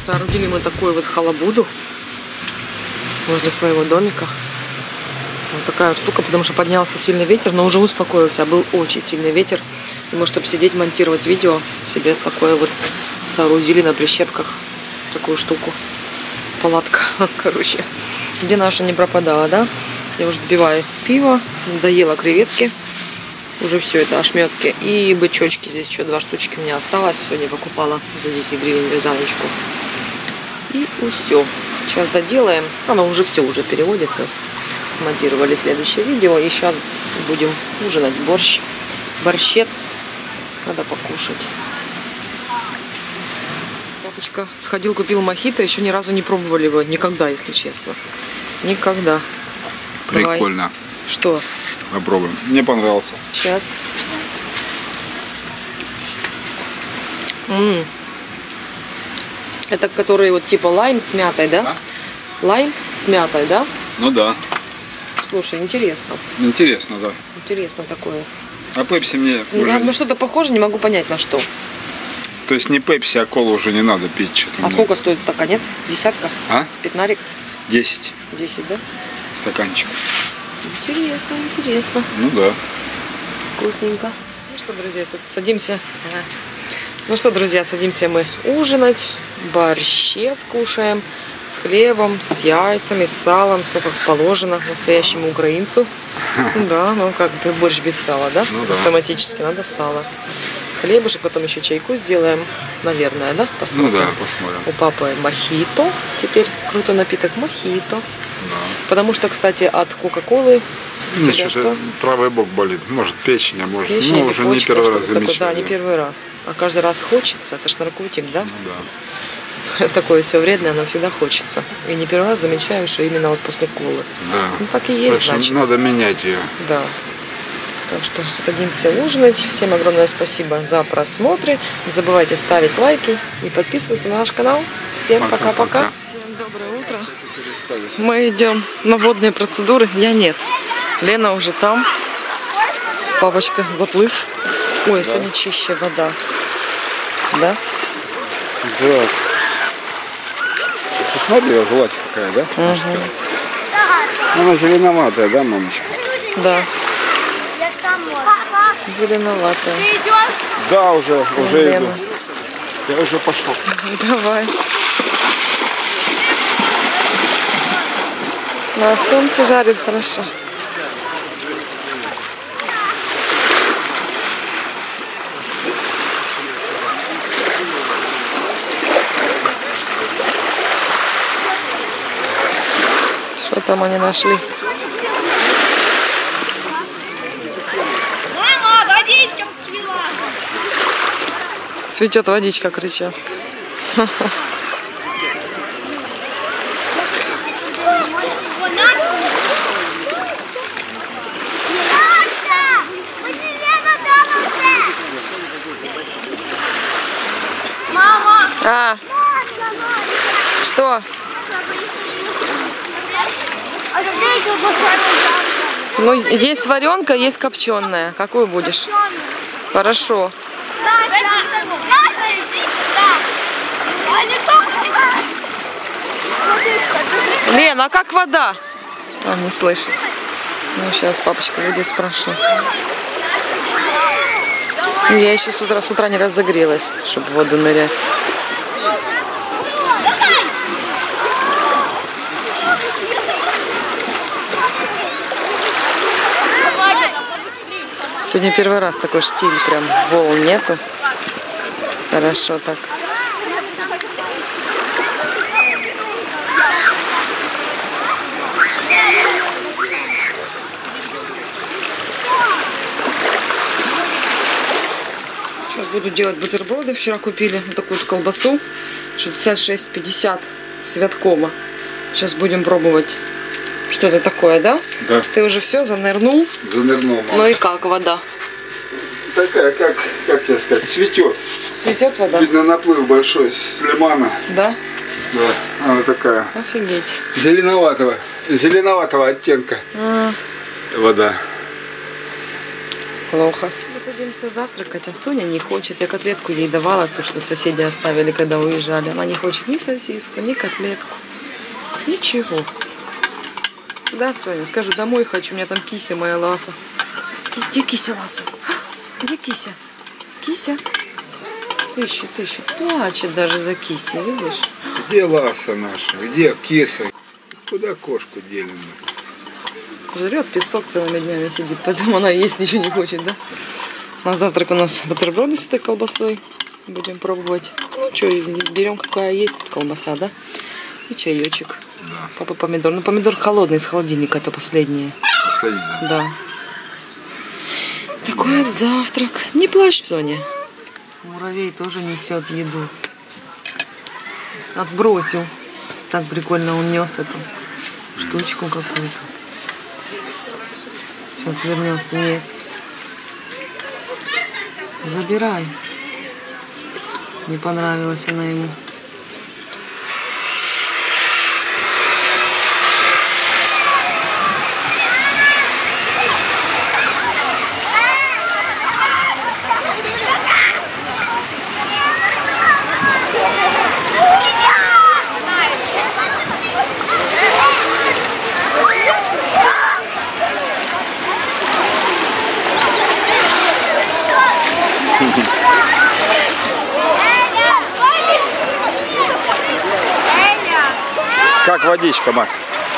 Соорудили мы такую вот халабуду возле своего домика. Вот такая вот штука, потому что поднялся сильный ветер, но уже успокоился, а был очень сильный ветер. И мы, чтобы сидеть, монтировать видео, себе такое вот соорудили на прищепках такую штуку. Палатка, короче, где наша не пропадала, да? Я уже допиваю пиво, доела креветки, уже все это, ошметки и бычочки. Здесь еще 2 штучки у меня осталось. Сегодня покупала за 10 гривен вязаночку. И все. Сейчас доделаем. Оно уже все уже переводится. Смонтировали следующее видео. И сейчас будем ужинать. Борщ. Борщец. Надо покушать. Папочка сходил, купил мохито. Еще ни разу не пробовали его. Никогда, если честно. Никогда. Прикольно. Давай. Что? Попробуем. Мне понравился. Сейчас. Это который вот типа лайм с мятой, да? А? Лайм с мятой, да? Ну да. Слушай, интересно. Интересно, да. Интересно такое. А пепси мне уже... Ну что-то похоже, не могу понять на что. То есть не пепси, а колу уже не надо пить. Что-то а сколько стоит стаканец? Десятка? А? Пятнарик? 10. 10, да? Стаканчик. Интересно, интересно. Ну да. Вкусненько. Ну что, друзья, садимся. Ну что, друзья, садимся мы ужинать. Борщец кушаем с хлебом, с яйцами, с салом. Все как положено настоящему украинцу. Да, ну как бы борщ без сала, да? Ну да. Автоматически надо сало. Хлебушек, потом еще чайку сделаем. Наверное, да? Посмотрим. Ну да, посмотрим. У папы мохито. Теперь крутой напиток мохито. Да. Потому что, кстати, от кока-колы Ну, что-то правый бок болит. Может печень, а может... печень, ну, уже не первый раз замечаю. Да, не первый раз. А каждый раз хочется. Это ж наркотик, да? Ну да. Такое все вредное, но всегда хочется. И не первый раз замечаю, что именно вот после колы. Да. Ну так и есть, так значит. Надо менять ее. Да. Так что садимся ужинать. Всем огромное спасибо за просмотры. Не забывайте ставить лайки и подписываться на наш канал. Всем пока-пока. Всем доброе утро. Мы идем на водные процедуры. Я нет. Лена уже там. Папочка заплыв. Ой, да. Сегодня чище вода. Да? Да. Посмотри, гладь какая, да? Угу. Она зеленоватая, да, мамочка? Да. Зеленоватая. Да, уже Лена. иду. Я уже пошел. Давай. На солнце жарит хорошо. Что там они нашли? Мама, водичка цвела. Цветет водичка, кричат. Мама! А, что? Ну, есть варенка, есть копченая. Какую будешь? Хорошо. Лена, а как вода? Он не слышит. Ну, сейчас папочка выйдет, спрошу. Я еще с утра не разогрелась, чтобы в воду нырять. Сегодня первый раз такой штиль, прям волн нету. Хорошо так. Сейчас буду делать бутерброды. Вчера купили вот такую колбасу 66,50 Святкова. Сейчас будем пробовать. Что это такое, да? Да. Ты уже все занырнул? Занырнул, мама. Ну и как вода? Такая, как тебе сказать, цветет. Цветет вода? Видно, наплыв большой с лимана. Да? Да, она такая. Офигеть. Зеленоватого оттенка. Вода. Плохо. Садимся завтракать, а Соня не хочет. Я котлетку ей давала, то, что соседи оставили, когда уезжали. Она не хочет ни сосиску, ни котлетку. Ничего. Да, Соня, скажу, домой хочу, у меня там кися моя Ласа. Где кися Ласа? Где кися? Кися? Ищет. Плачет даже за кисей, видишь? Где Ласа наша? Где киса? Куда кошку делим? Жрет песок целыми днями сидит, поэтому она есть ничего не хочет, да? На завтрак у нас бутерброды с этой колбасой. Будем пробовать. Ну что, берем какая есть колбаса, да? И чаечек. Да. Папа помидор. Ну помидор холодный из холодильника, это последнее. Последний. Да. Такой вот завтрак. Не плачь, Соня. Муравей тоже несет еду. Отбросил. Так прикольно он нес эту штучку какую-то. Сейчас вернется. Нет. Забирай. Не понравилась она ему. Как водичка, Мак?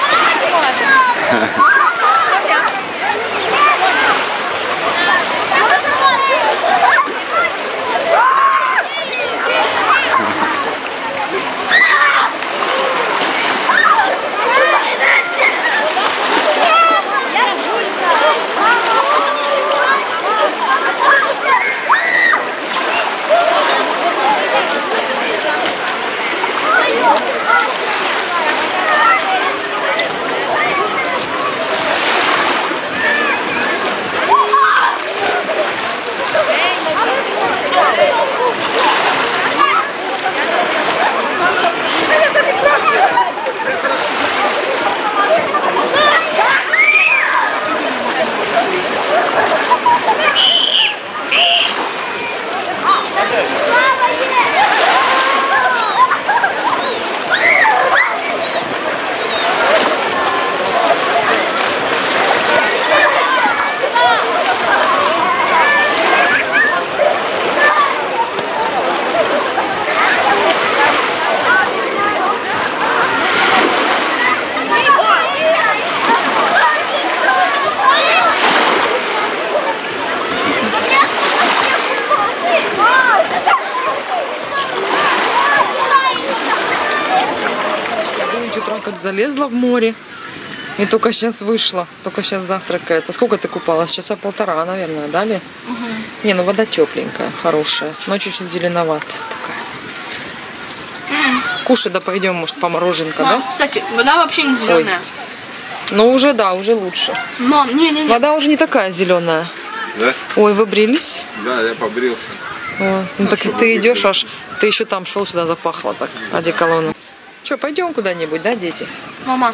Как залезла в море и только сейчас вышла, только сейчас завтракает. А сколько ты купалась? Часа полтора, наверное, дали? Угу. Не, ну вода тепленькая, хорошая, но чуть-чуть зеленоватая такая. Кушай, да пойдем, может, по мороженке, да? Кстати, вода вообще не зеленая. Ой. Ну уже, да, уже лучше. Мам, не. Вода уже не такая зеленая. Да? Ой, вы брились? Да, я побрился. О, ну так и ты идешь, аж ты еще там шел, сюда запахло так, одеколоном. Че, пойдем куда-нибудь, да, дети? Мама.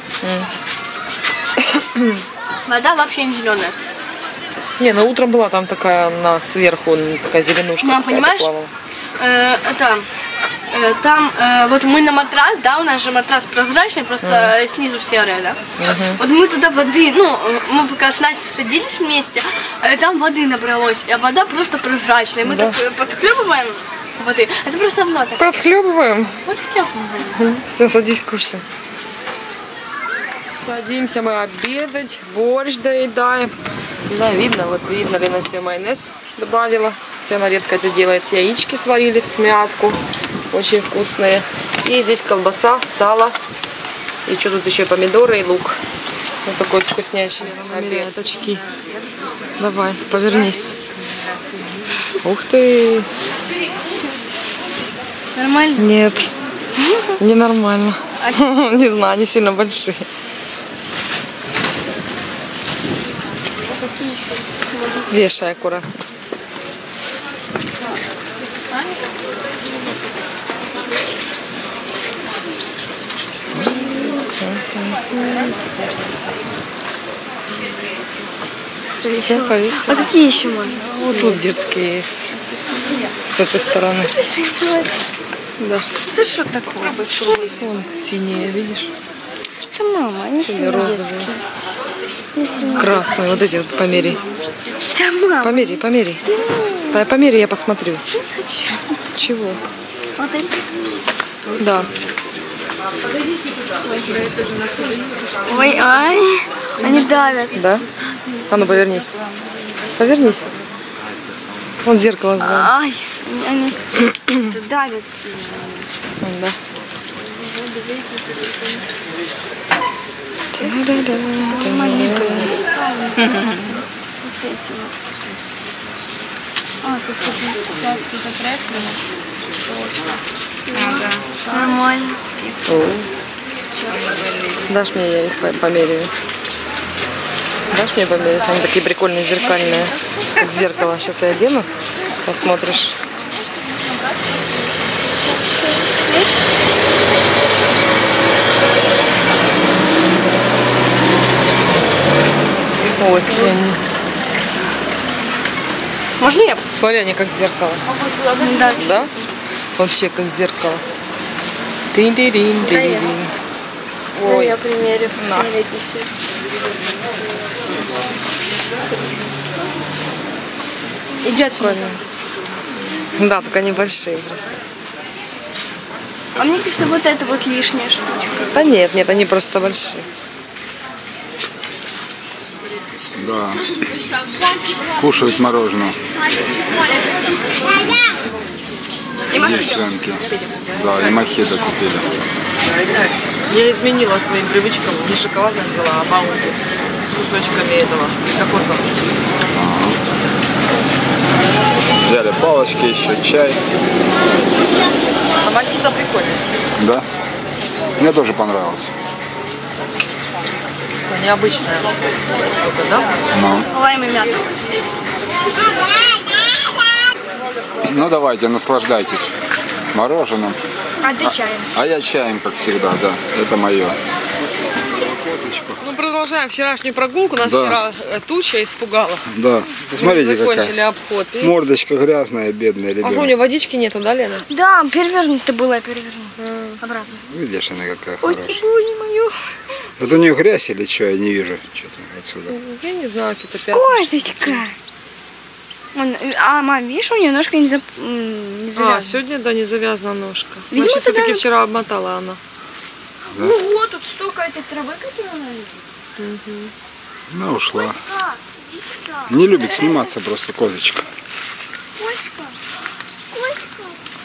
Вода вообще не зеленая. Не, ну утром была там такая сверху такая зеленушка. Мам, понимаешь? Там вот мы на матрас, да, у нас же матрас прозрачный, просто снизу серая, да. Вот мы туда воды, ну, мы пока с Настей садились вместе, там воды набралось, а вода просто прозрачная. Мы так подхлебываем воды. Это просто много. Подхлебываем? Подхлебываем. Все, садись, кушай. Садимся мы обедать, борщ доедаем. Не знаю, видно, вот видно, Лена себе майонез добавила. Хотя она редко это делает. Яички сварили в смятку. Очень вкусные. И здесь колбаса, сало. И что тут еще? Помидоры и лук. Вот такой вкуснячий обед. Очки. Давай, повернись. Ух ты! Нормально? Нет, не нормально. Не знаю, они сильно большие. Вешай аккуратно. повесила. повесила. А какие еще можно? Вот тут детские есть. С этой стороны. Да. Это что такое? Вон синие, видишь? Это мама, они Или синие розовые. детские. Не синие. Красные, вот эти вот померяй. Да, мама. Померяй, померяй. Да, померяй, я посмотрю. Чего? Вот эти. Да. Ой, ай, они давят. Да? А ну повернись. Повернись. Вон зеркало сзади. Ай, они давят сильно. Вон, да. Та-да-да. Маленькие. Вот эти вот. А, ты 150 закреслено. Нормально. О. Дашь мне, я их померяю. Дашь мне померить? Они такие прикольные, зеркальные. Как зеркало. Сейчас я одену. Посмотришь. Ой, какие они. Можно я? Смотри, они как зеркало. Да. Да? Вообще как зеркало. Тынь-тынь-тынь-тынь. Ой, я примерю. На. Смотрите все. идет прикольно. Да, только они большие просто. А мне кажется, вот это вот лишняя штучка. Да нет, нет, они просто большие. Да. Кушают мороженое. И мохито. Девчонки. Да, и мохито купили. Я изменила своим привычкам. Не шоколадное взяла, а баунти с кусочками этого кокоса. Взяли палочки, еще чай. А мохито прикольно. Да? Мне тоже понравилось. Необычная штука, да? Ну. Лайм и мята. Ну давайте, наслаждайтесь мороженым. А ты чаем. А я чаем, как всегда, да. Это мое. Ну, продолжаем вчерашнюю прогулку. Нас Да. вчера туча испугала. Да. Посмотрите, Мы закончили какая. обход. И... Мордочка грязная, бедная А что, у ребенок. нее водички нету, да, Лена? Да, перевернуть-то было, я переверну. Обратно. Видишь, она какая Ой, хорошая. ты не мою. Это у нее грязь или что? Я не вижу что-то отсюда. Я не знаю, какие-то пятна. Козочка. А, мам, видишь, у нее ножка не завязана. А, сегодня, да, не завязана ножка. Видимо, Значит, тогда- все-таки вчера обмотала она. Ну вот, тут столько этой травы, которую она видит. Ну, ушла. Иди сюда. Не любит сниматься просто козочка. Коська. Коська.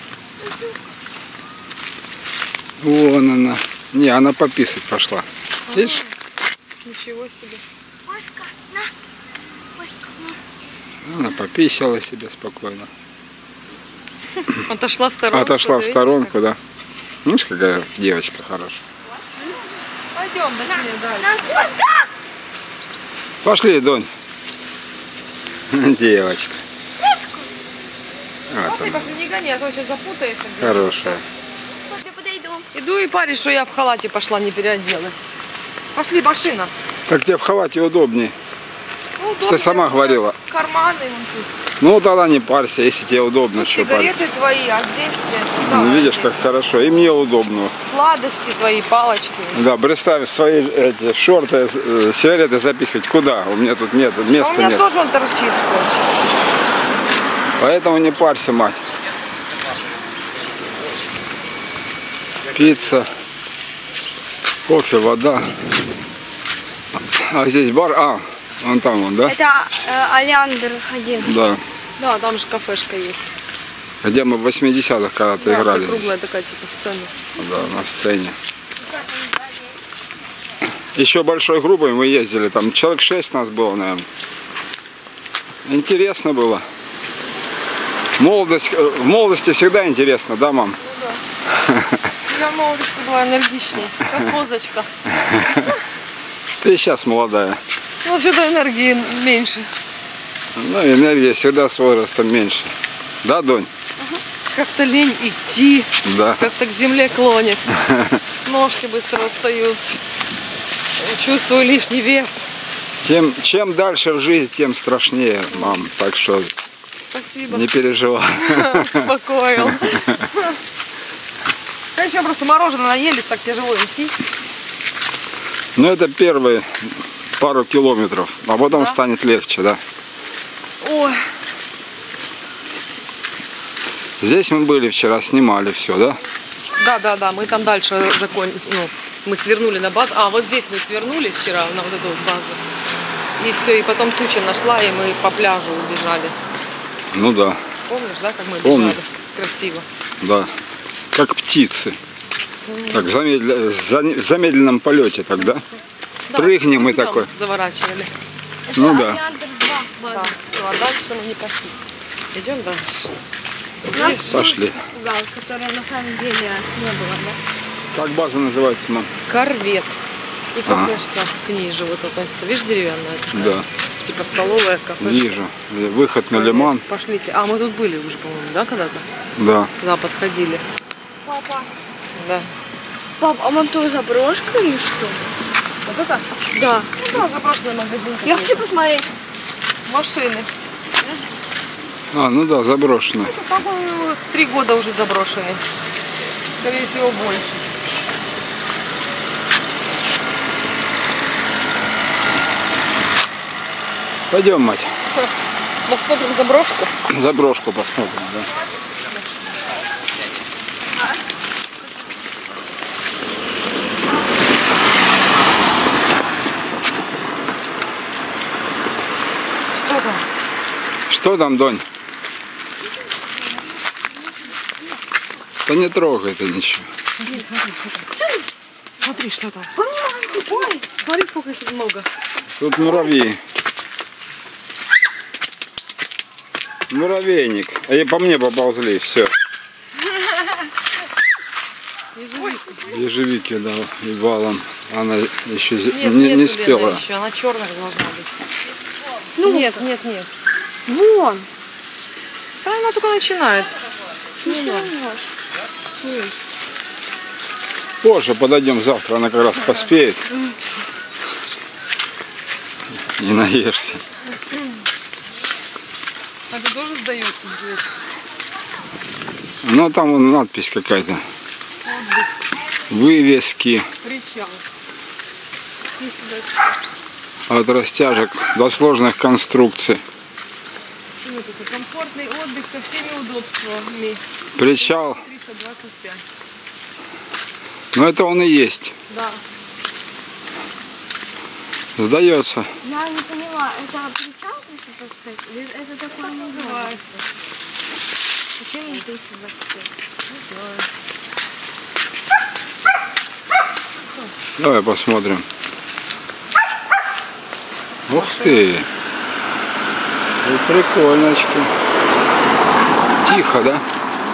Вон она. Не, она пописать пошла. Видишь? Ничего себе. Коська, на. Коська, на. Она пописала себе спокойно. Отошла в сторонку. Отошла в да, сторонку, да. Видишь, какая девочка хорошая. видишь, как? Пойдем, дальше, дальше. На, Коська. Пошли, Донь. Девочка. Вот Пошли, она, пошли, не гони, а то сейчас запутается. хорошая. Я подойду. Иду и парень, что я в халате пошла, не переоделась. Пошли, машина. Так тебе в халате удобнее. Ну, удобно, Ты сама я говорила. Карманы вон тут. Ну тогда не парься, если тебе удобно, что Сигареты париться. твои, а здесь это, Ну, да, видишь, как хорошо. И мне удобно. сладости твои, палочки. Да, представь, свои эти шорты, сигареты запихивать куда? У меня тут нет, А у места меня нет. тоже он торчится. Поэтому не парься, мать. Пицца, кофе, вода. А здесь бар, вон там он, да? Это Алиандр один. Да. Да, там же кафешка есть. Где мы в 80-х когда-то Да, играли. круглая такая типа сцена. Да, на сцене. Еще большой группой мы ездили, там человек 6 нас было, наверное. Интересно было. Молодость, в молодости всегда интересно, да, мам? Я в молодости была энергичней, как козочка. Ты сейчас молодая. Ну, вообще-то энергии меньше. Ну, энергия всегда с возрастом меньше. Да, Донь? Как-то лень идти, Да. как-то к земле клонит. Ножки быстро устают. Чувствую лишний вес. Чем дальше в жизнь, тем страшнее, мам. Так что Спасибо. не переживай. Успокоил. Еще просто мороженое наелись, так тяжело идти. Ну это первые пару километров, а потом Да? станет легче, да. Ой. Здесь мы были вчера, снимали все, да? Да, мы там дальше закончили. Ну, мы свернули на базу. А, вот здесь мы свернули вчера на вот эту вот базу. И все, и потом туча нашла, и мы по пляжу убежали. Ну да, Помнишь, да, как мы Помню. бежали? Красиво. да. Как птицы. Так, в замедленном полете тогда. Да, Прыгнем и туда такой. мы заворачивали. Ну да. Алиандр 2 Да, база. все, а дальше мы не пошли. Идем дальше. Нас Пошли. испугал, которого на самом деле не было, да? Как база называется, мам? Корвет. И Ага. кафешка к ней же вот относится. Видишь, деревянная такая? Да, Типа столовая, кафешка. вижу. Выход на Корвет. лиман. Пошлите. А, мы тут были уже, по-моему, да, когда-то? Да. Да, подходили. Папа. Да. Пап, а вам то заброшка или что? Вот это? Да. Ну да, заброшенный магазин. Я хочу посмотреть. Машины. А, ну да, заброшено. Это, по-моему, 3 года уже заброшены. Скорее всего, больше. Пойдем, мать. Посмотрим заброшку. Заброшку посмотрим, да. Что там? Что там, Донь? Да не трогай ты ничего. Смотри, что там. Смотри, что там. Ой, смотри, сколько их тут много. Тут муравьи. Муравейник. А и по мне поползли, все. Ежевика. Ежевики, да, и валом. Она еще Нет, не нет, спела. еще. Она черная должна быть. Ну, Нет. Вон. Да, она только начинает. Ну, Не все надо. равно. Есть. Позже подойдем завтра, она как раз поспеет. Не наешься. А это тоже сдается, интересно. Ну там вон надпись какая-то. Вывески Причал. И сюда. от растяжек до сложных конструкций. Нет, это комфортный отдых со всеми удобствами. Причал. 325. Ну это он и есть. Да. Сдается. Я не поняла, это причал 325? Или это такое называется? Почему не 325? Не знаю. Давай посмотрим. Ух ты! Ну, прикольночки. Тихо, да?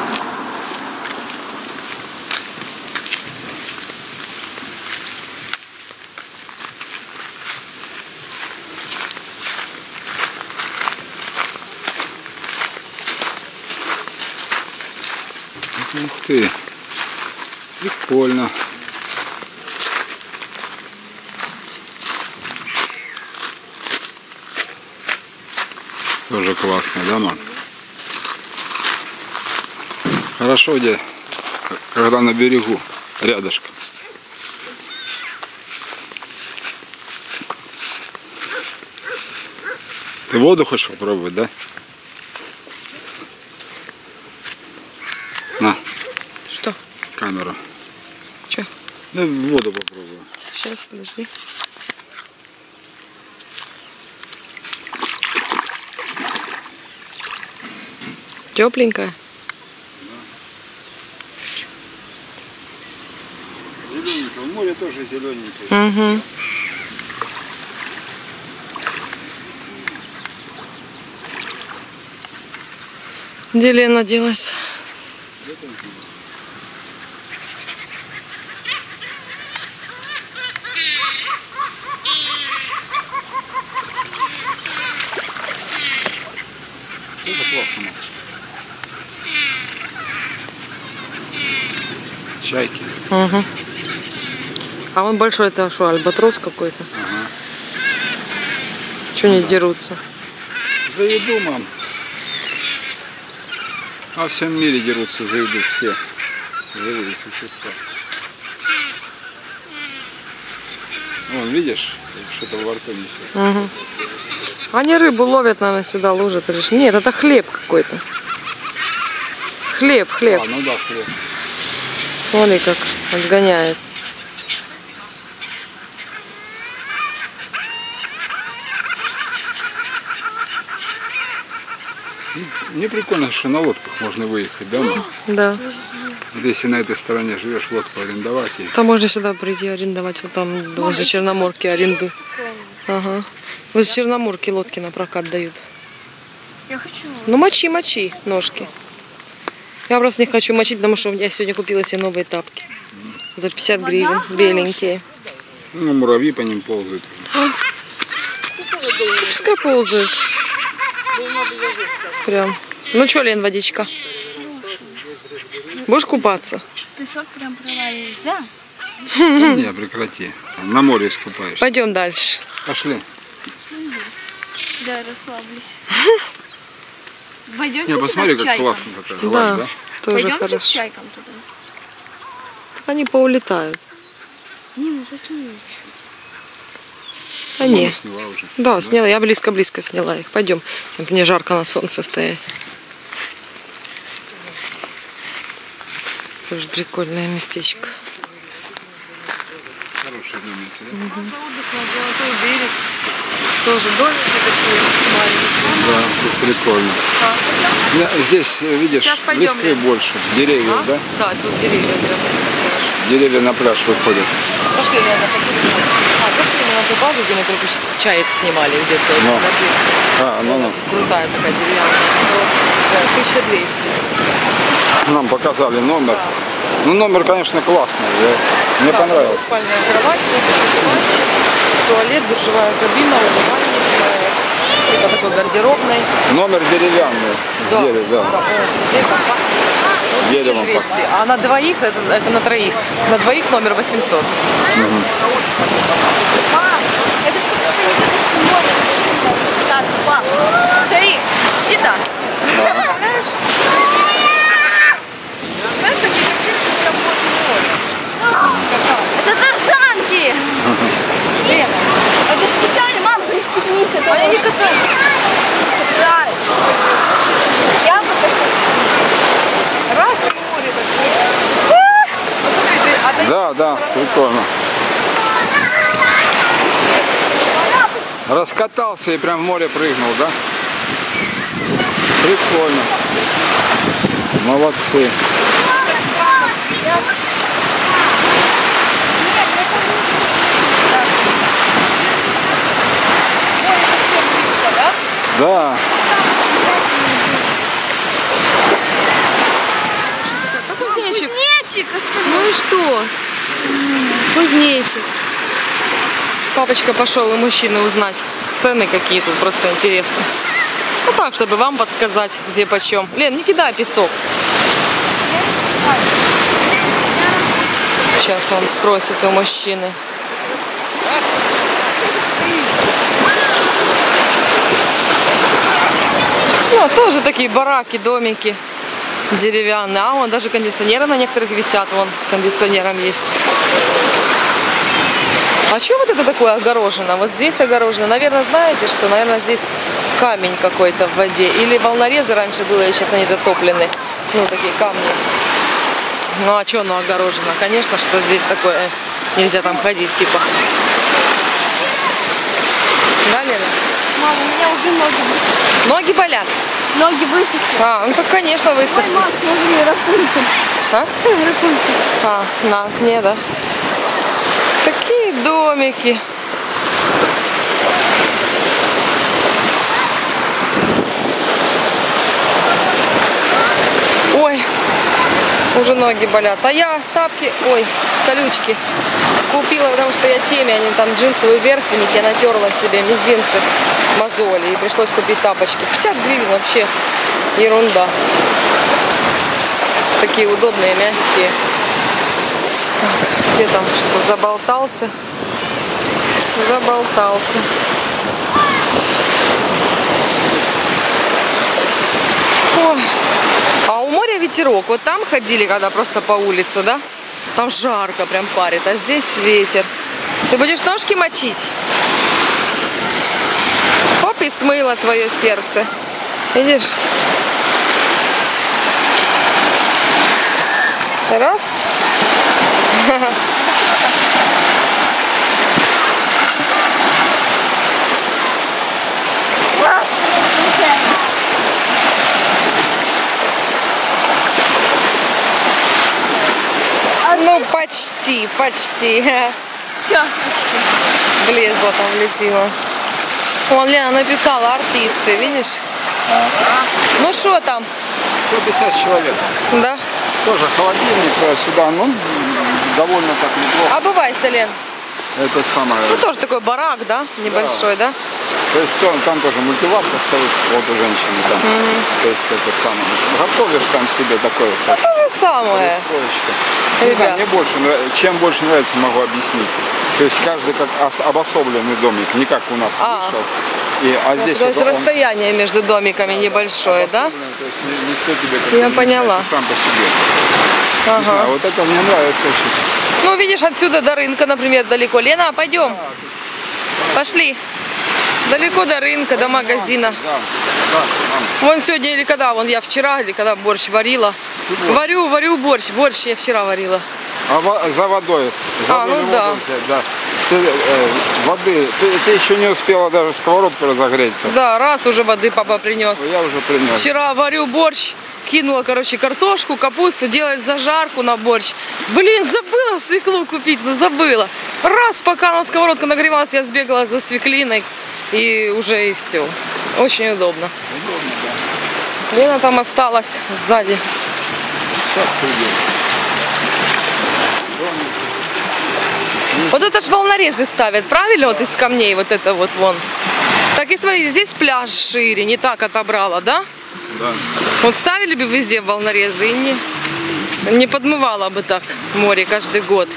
Ух ты! Прикольно. Тоже классно, да, мам? Хорошо, где, когда на берегу, рядышком. Ты воду хочешь попробовать, да? На, Что? камеру. Че? Да, воду попробую. Сейчас, подожди. Тепленькая. Зелененькое, в море тоже зелененькое. Угу. Где Лена делась? Это классно. Чайки. Угу. А он большой, это что, альбатрос какой-то? Ага. Чего не дерутся? За еду, мам. А во всем мире дерутся за еду все. Живые существа. Вон, видишь, что-то во рту несет. Угу. Они рыбу ловят, наверное, сюда ложат. Нет, это хлеб какой-то. Хлеб. А, ну да, хлеб. Смотри, как отгоняет. Мне прикольно, что на лодках можно выехать, да, мам? Да. Вот если на этой стороне живешь, лодку арендовать. И... Там можно сюда прийти арендовать, вот там возле Черноморки аренду. Ага. Возле Черноморки лодки на прокат дают. Я хочу. Ну мочи ножки. Я просто не хочу мочить, потому что я сегодня купила себе новые тапки. За 50 гривен, беленькие. Ну, муравьи по ним ползают. Пускай ползают. Прям. Ну что, Лен, водичка? Будешь купаться? Песок прям провалились, да? Не, прекрати. На море искупаешься. Пойдем дальше. Пошли. Да, расслаблюсь. Пойдемте Не, посмотри, туда к как чайкам. классно такая гладь, Да, да? тоже Пойдемте к хорошо. чайкам туда. Они поулетают. Не, ну засни еще. А не. Мама сняла уже. Да, сняла. Я близко-близко сняла их. Пойдем. Мне жарко на солнце стоять. Тоже прикольное местечко. Хороший домик, да? Золотой берег. Тоже домики такие маленькие. Да, тут прикольно. Здесь, видишь, Сейчас пойдем, листвы Лен. больше. Деревьев, А? да? Да, тут деревья прям. Деревья на пляж выходят. Пошли, Лена, пошли мы на ту базу, где мы только что чаек снимали где-то Ну. на пирсе. Ну. Крутая такая деревянная. 1200. Нам показали номер. Ну, номер, конечно, классный. Мне Да, понравился. спальная кровать, туалет, душевая кабина, умывальник, типа такой гардеробной. Номер деревянный. Да, Дерево, да. здесь там пахнет. Деревом 1200. А на двоих, это на троих, на двоих номер 800. Мгм. Мам, это что такое? Кататься, пап. Смотри, защита. Представляешь? Знаешь, какие картинки прям возле моря? Это тарзанки. Лена, Это специально, мам, пристегнись. Это они не катаются. Да. Я покажу. Раз и море такое. Посмотри, ты отойди. Да, прикольно. Раскатался и прям в море прыгнул, да? Прикольно. Молодцы. Да. Кузнечик. Кузнечик, Ну и что? Кузнечик. Папочка пошел у мужчины узнать цены какие тут, просто интересно. Ну так, чтобы вам подсказать, где почем. Лен, не кидай песок. Сейчас он спросит у мужчины. Ну, тоже такие бараки, домики деревянные. А вон даже кондиционеры на некоторых висят. Вон с кондиционером есть. А что вот это такое огорожено? Вот здесь огорожено. Наверное, знаете, что, наверное, здесь камень какой-то в воде. Или волнорезы раньше было, и сейчас они затоплены. Ну, такие камни. Ну, а что оно огорожено? Конечно, что здесь такое. Нельзя там ходить, типа. Да, Лена? Мам, у меня уже ноги высохли. Ноги болят? Ноги высохли. А, ну так, конечно, Ой, высохли. мам, смотри, Рапунцель. А? Рапунцель. А, на окне, да. Такие домики. Ой, уже ноги болят. А я тапки, ой, колючки купила, потому что я теме, они там джинсовые верхники, я натерла себе мизинцы, мозоли, и пришлось купить тапочки. 50 гривен вообще ерунда. Такие удобные, мягкие. Где там что-то заболтался? Заболтался. Ой. А у моря ветерок. Вот там ходили, когда просто по улице, да? Там жарко, прям парит. А здесь ветер. Ты будешь ножки мочить? Оп, и смыло твое сердце. Видишь? Раз. Ну, почти, почти. Чё? Почти. Влезла там, влепила. Вон, Лена написала, артисты, видишь? Ну, что там? 150 человек. Да? Тоже холодильник сюда, ну, довольно так неплохо. Обувайся, Лен. Это самое. Ну, тоже такой барак, да? Небольшой, да? То есть там тоже мультиварка стоит, вот у женщины там. То есть это самое. Готовишь там себе такое. Ну, то же самое. Не знаю, мне больше нравится, чем больше нравится, могу объяснить. То есть каждый как обособленный домик, не как у нас вышел. Здесь то есть вот расстояние между домиками небольшое, да? То есть никто тебе как Я поняла. сам по себе. Ага. Не знаю, вот это мне нравится очень. Ну, видишь, отсюда до рынка, например, далеко. Лена, пойдем. Пошли. Далеко до рынка, до магазина. Да, Вон сегодня или когда, вон я вчера, или когда борщ варила. Варю борщ. Борщ я вчера варила. А за водой? Ну да. Воды. Ты еще не успела даже сковородку разогреть. Да, раз уже воды папа принес. Я уже принес. Вчера варю борщ, кинула, короче, картошку, капусту, делать зажарку на борщ. Блин, забыла свеклу купить, ну забыла. Раз, пока на сковородка нагревалась, я сбегала за свеклиной. И уже и все. Очень удобно. Удобно, да. Лена там осталась сзади. Сейчас придет. Вот это ж волнорезы ставят, правильно? Вот из камней вот это вот вон. Так и смотри, здесь пляж шире, не так отобрала, да? Да. Вот ставили бы везде волнорезы и не подмывало бы так море каждый год.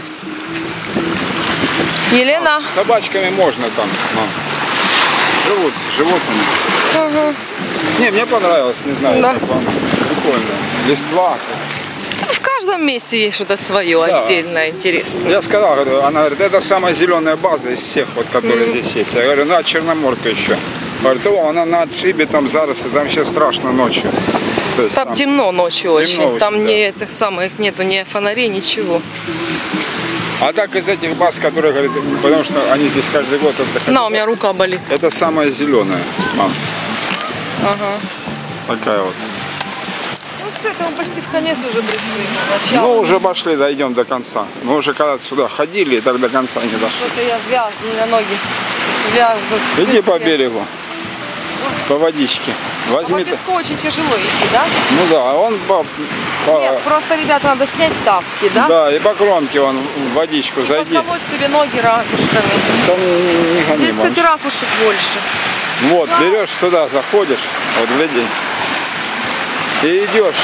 Елена? С собачками можно там. Живут с животными. Ага. Не, мне понравилось, не знаю, Да. как вам. Прикольно. Листва. В каждом месте есть что-то свое, Да. отдельное, интересное. Я сказал, говорю, она говорит, это самая зеленая база из всех, вот, которые здесь есть. Я говорю, на Черноморка еще. Говорит, она на отшибе, там заросли, там сейчас страшно ночью. То есть, Там темно ночью очень. очень, Там да. не этих самых нету ни фонарей, ничего. А так из этих баз, которые, говорит, потому что они здесь каждый год. На, у меня рука болит. Это самая зеленая, мам. Ага. Такая вот. Ну все, это мы почти в конец уже пришли. Начало. Ну, уже пошли, дойдем до конца. Мы уже когда-то сюда ходили, и так до конца не дошли. Что-то я вязну, у меня ноги вязнут. в Иди по песке. берегу, по водичке. А по Возьми. песку очень тяжело идти, да? Ну да, он Нет, просто, ребята, надо снять тапки, да? Да, и по кромке он в водичку зайди. Подколоть себе ноги ракушками. Там не гони, Здесь, мам. кстати, ракушек больше. Вот, берешь сюда, заходишь, вот гляди. И идешь.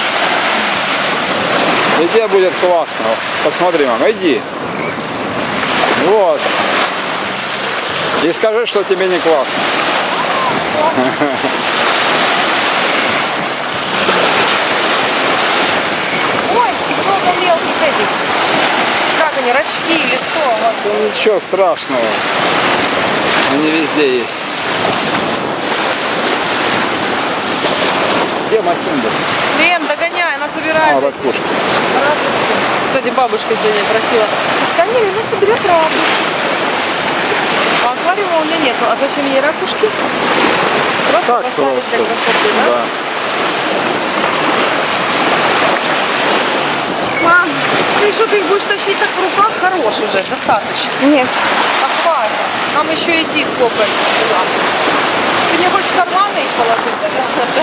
И тебе будет классно. Посмотри, мам, иди. Вот. И скажи, что тебе не классно. Ой, много мелких этих. Как они, рачки или что? Вот. Да ничего страшного. Они везде есть. Где Масюнда? Лен, догоняй, она собирает эти ракушки. ракушки. Кстати, бабушка сегодня просила, пускай мне Лена соберет ракушки. А аквариума у меня нету. А зачем ей ракушки? Просто Так поставить просто. для красоты, да? Да. Мам, Ты что, ты их будешь тащить так в руках? Хорош уже, достаточно. нет. Так хватит. Нам еще идти сколько туда. Ты не хочешь в карманы их положить, да?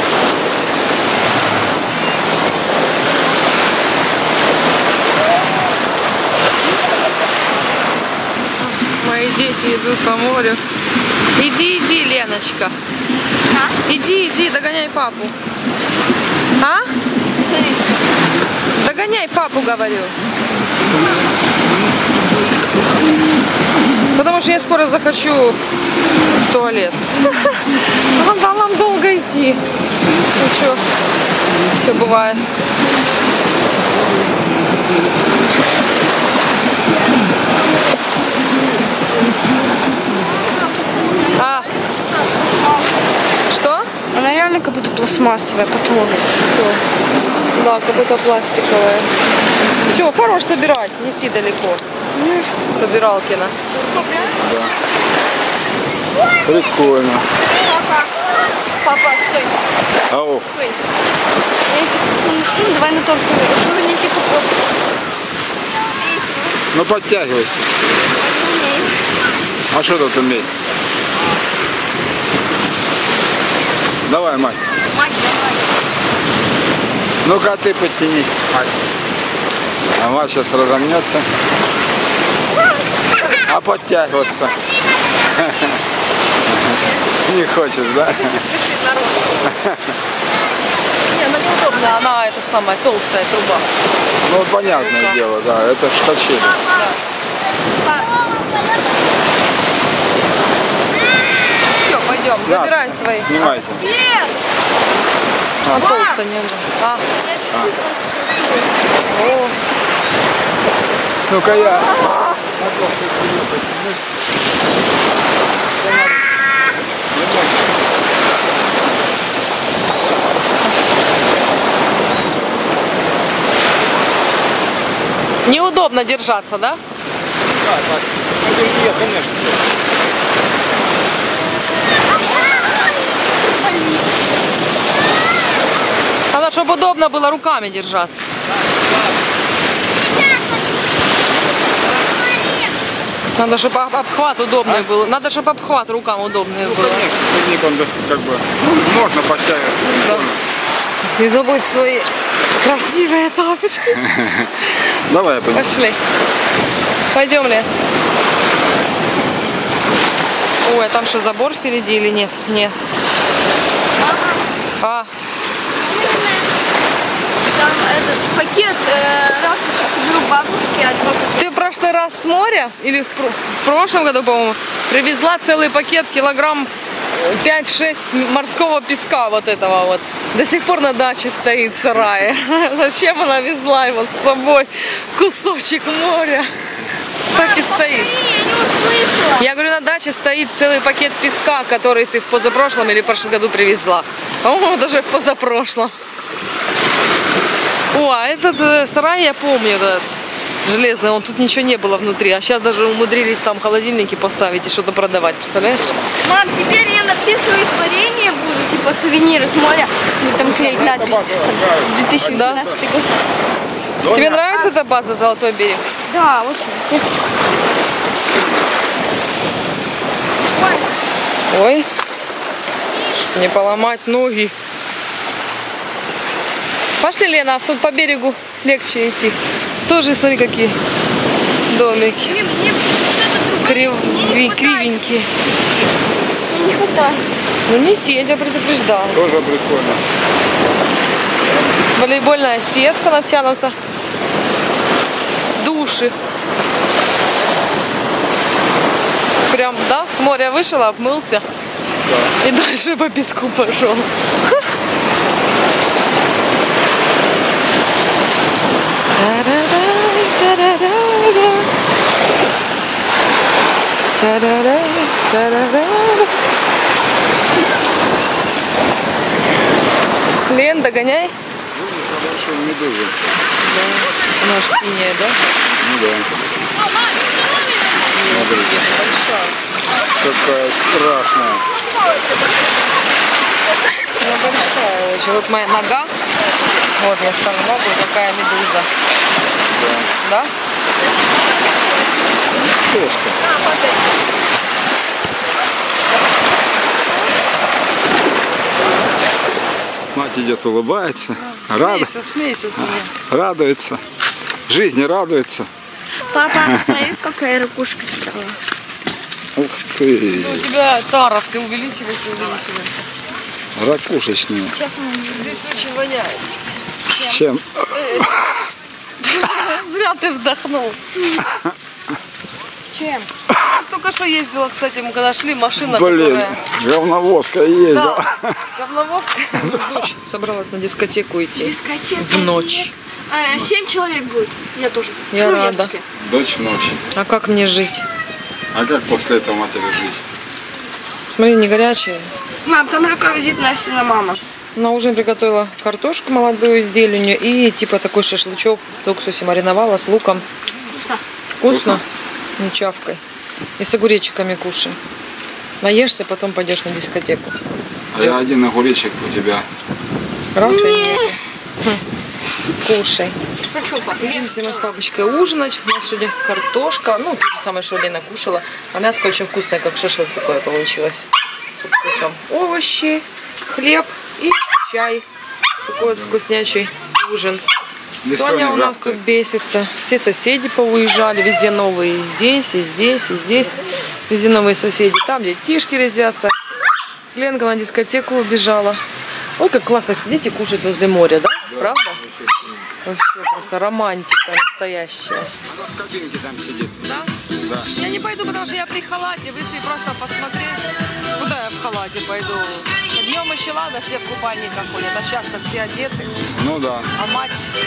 Мои дети идут по морю. Иди, иди, Леночка. Иди, иди, догоняй папу. А? Смотри. Догоняй папу, говорю. Потому что я скоро захочу в туалет. Нам долго идти. Ничего, все бывает. А, что? Она реально как будто пластмассовая, потом. Да, как будто пластиковая. Все, хорош собирать, нести далеко. Собиралкина. Прикольно. Папа, стой. Ау. Стой. Давай на том турнике попробуем. Ну подтягивайся. А что тут уметь? Давай, мать. Мать, давай. Ну-ка ты подтянись, мать. А мать сейчас разомнется. А подтягиваться? Не хочешь, да? Спешит народ. Не, она неудобная, она это самая толстая труба. Ну понятное дело, да, это ж качели. Все, пойдем, забирай свои. Снимайте. Нет! А, толстая не надо. А. О. Ну-ка я. Неудобно держаться, да? Да, так. Нет, конечно. Надо, чтобы удобно было руками держаться. Надо, чтобы обхват удобный был. Надо, чтобы обхват рукам удобный был. Конечно, он как бы можно подтягиваться. Да. Не забудь свои красивые тапочки. Давай я пойду. Пошли. Пойдем ли? Ой, а там что, забор впереди или нет? Нет. А. Там этот пакет ратушек соберу бабушки, а 2 пакета. Ты в прошлый раз с моря, или в прошлом году, по-моему, привезла целый пакет, килограмм 5-6 морского песка вот этого вот. До сих пор на даче стоит в сарае. Зачем она везла его с собой? Кусочек моря. Так и стоит. Я не услышала. Я говорю, на даче стоит целый пакет песка, который ты в позапрошлом или в прошлом году привезла. По-моему, даже в позапрошлом. О, а этот сарай я помню, этот железный, он тут ничего не было внутри. А сейчас даже умудрились там холодильники поставить и что-то продавать, представляешь? Мам, теперь я на все свои творения буду, типа сувениры с моря, будет там клеить надпись 2018 год. Тебе нравится эта база «Золотой берег»? Да, очень. Я хочу. Ой, чтоб не поломать ноги. Пошли, Лена, тут по берегу легче идти. Тоже, смотри, какие домики. Мне что-то другое. Мне не хватает. Кривенькие. Мне не хватает. Ну неси, я тебя предупреждала. Тоже прикольно. Волейбольная сетка натянута. Души. Прям, да, с моря вышел, обмылся. Да. И дальше по песку пошел. Лен, догоняй. Видишь, на большой медузе. Да. Она же синяя, да? Ну да. Смотрите. Большая. Какая страшная. Она большая очень. Вот моя нога. Вот я ставлю ногу, какая медуза. Да. Да? Кошка. Мать идет, улыбается. Смейся с меня. Радуется. Жизни радуется. Папа, смотри, сколько я ракушек собрала. Ух ты. У тебя тара все увеличивается и увеличивается. Ракушечные. Здесь очень воняет. Чем? Зря ты вдохнул. Чем? только что ездила, кстати, мы когда шли, машина, Блин, которая... говновозка ездила. Да, говновозка. Дочь собралась на дискотеку идти. Дискотека. В ночь. 7 человек будет. Я тоже. Я Ну, рада. в числе. Дочь в ночь. А как мне жить? А как после этого матери жить? Смотри, не горячая. Мам, там руководит Настина мама. На ужин приготовила картошку молодую с зеленью и типа такой шашлычок в уксусе мариновала с луком. Что? Вкусно? Не чавкой. И с огуречиками кушай. Наешься, потом пойдешь на дискотеку. А я один огуречек у тебя. Раз и нет. Кушай. Хочу, папа. Идемся мы с папочкой ужинать. У нас сегодня картошка. Ну, то же самое, что Лена кушала. А мяско очень вкусное, как шашлык такое получилось. С вкусом овощи, хлеб и чай. Такой вот вкуснячий ужин. Соня у нас тут бесится. Все соседи повыезжали. Везде новые. И здесь, и здесь, и здесь. Везде новые соседи. Там детишки резвятся. Ленка на дискотеку убежала. Ой, как классно сидеть и кушать возле моря, да? Правда? Вообще просто романтика настоящая. Она в кабинке там сидит. Да? Да. Я не пойду, потому что я при халате. Вышли просто посмотреть. Куда я в халате пойду? Днем еще ладно, все в купальниках ходят, а сейчас-то все одеты. Ну да. А мать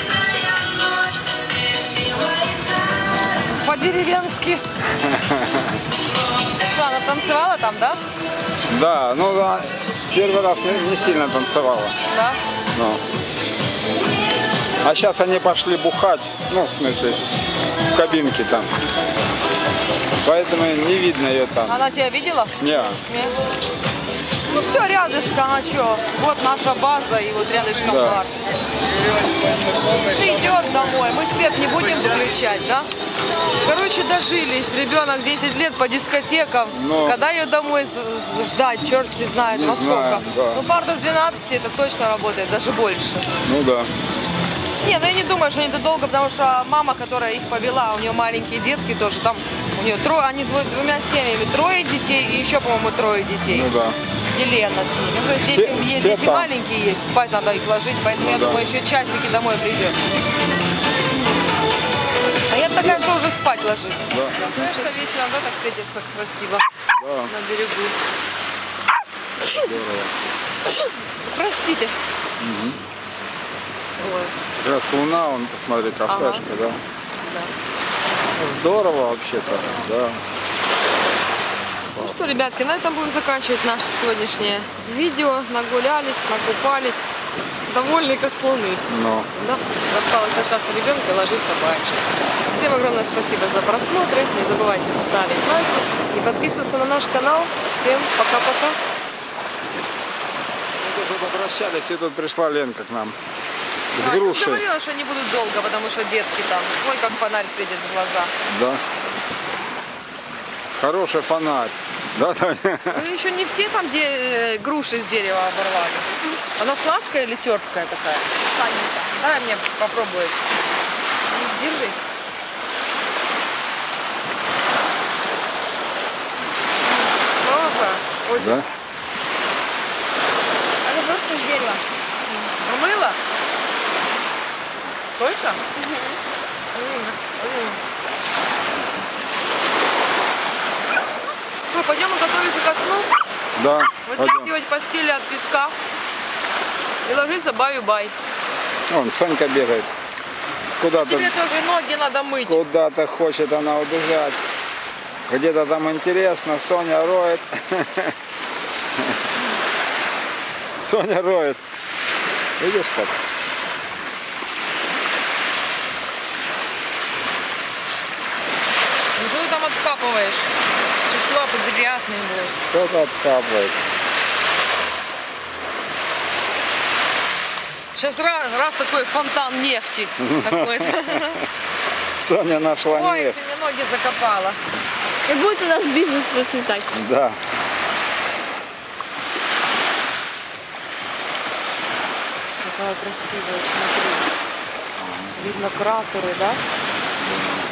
по-деревенски. Что, она танцевала там, да? Да, ну да. Первый раз не сильно танцевала. Да. Ну. А сейчас они пошли бухать. Ну, в смысле, в кабинке там. Поэтому не видно ее там. Она тебя видела? Не. Нет. Ну все, рядышком, а что? Вот наша база и вот рядышком Да. бар. Идет домой. Мы свет не будем включать, да? Короче, дожились. Ребенок 10 лет по дискотекам. Но... Когда ее домой ждать, черт не знает, Не во сколько. знаю, да. Ну, пар до 12 это точно работает, даже больше. Ну да. Не, ну я не думаю, что они тут долго, потому что мама, которая их повела, у нее маленькие детки тоже, там у нее трое, они двумя семьями, 3 детей и еще, по-моему, 3 детей. Ну да. Елена с ними. Ну, то есть Все дети там. маленькие есть, спать надо их ложить, поэтому я да. думаю, еще часики домой придет. А я такая, что уже спать ложится. Да. Знаешь, что вечером, да, так светится красиво Да. на берегу. Здорово. Простите. Ой, Как раз луна, вон, посмотри, кафешка, да? да. Здорово вообще-то, да. Ну что, ребятки, на этом будем заканчивать наше сегодняшнее видео. Нагулялись, накупались. Довольны как с луны. Но. Да? Осталось дождаться ребенка и ложиться спать. Всем огромное спасибо за просмотр. Не забывайте ставить лайки и подписываться на наш канал. Всем пока-пока. Мы тоже попрощались, и тут пришла Ленка к нам. С Я грушей. говорила, что не будут долго, потому что детки там. Ой, как фонарь светит в глаза. Да. Хороший фонарь. Да, да. Ну, еще не все там, где груши с дерева оборвали. Она сладкая или терпкая такая? Дай мне попробовать. Держи. Ой, Да? Это просто с дерева. Умыла? Точно? Что, пойдем готовиться ко сну? Да. Пойдем. Вытряхивать постели от песка и ложиться баю-бай. Вон, Сонька бегает. Куда-то, Тебе тоже ноги надо мыть. куда-то хочет она убежать. Где-то там интересно, Соня роет. Соня роет. Видишь как? Ну что ты там откапываешь? Число грязные будешь. Кто-то откапывает. Сейчас раз такой фонтан нефти какой-то. Соня нашла Ой, нефть. ты мне ноги закопала. И будет у нас бизнес процветать. Да. Какая красивая, смотри. Видно кратеры, да?